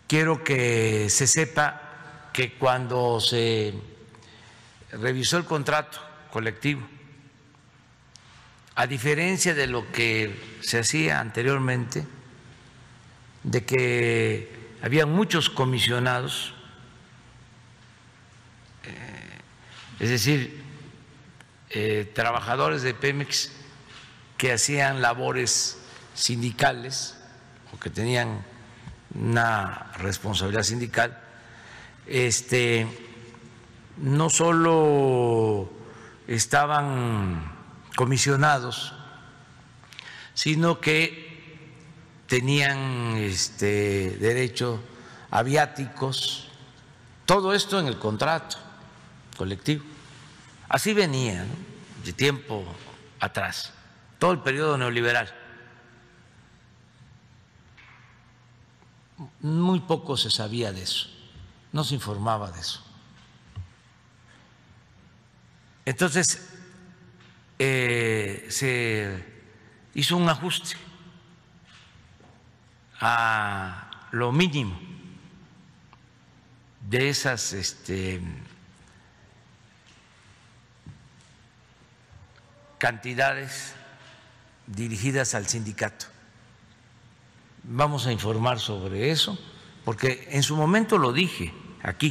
quiero que se sepa que cuando se revisó el contrato colectivo, a diferencia de lo que se hacía anteriormente, de que había muchos comisionados, es decir, trabajadores de Pemex que hacían labores sindicales o que tenían una responsabilidad sindical, no solo estaban comisionados, sino que tenían derecho a viáticos, todo esto en el contrato colectivo. Así venía, ¿no?, de tiempo atrás, todo el periodo neoliberal. Muy poco se sabía de eso, no se informaba de eso. Entonces, se hizo un ajuste a lo mínimo de esas cantidades dirigidas al sindicato. Vamos a informar sobre eso, porque en su momento lo dije aquí,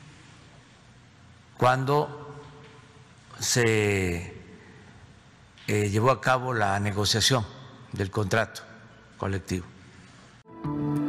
cuando se llevó a cabo la negociación del contrato colectivo.